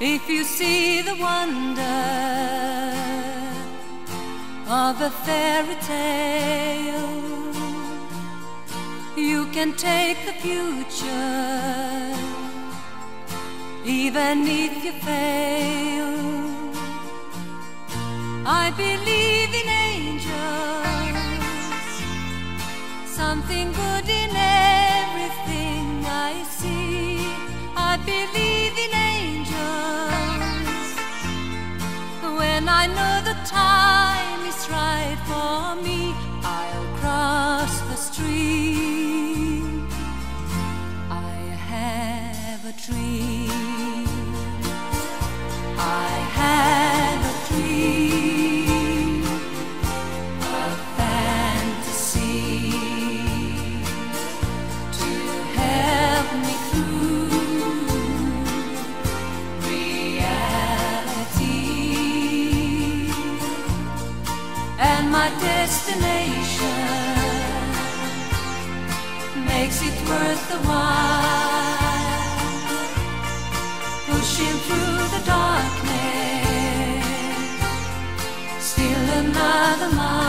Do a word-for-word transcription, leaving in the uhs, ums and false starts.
If you see the wonder of a fairy tale, you can take the future, even if you fail. I believe in angels, something good in everything I see. I believe in angels, when I know the time is right for me, I'll cross the street. I have a dream, I have a dream, a fantasy to help me through reality, and my destination makes it worth the while, pushing through the darkness, still another mile.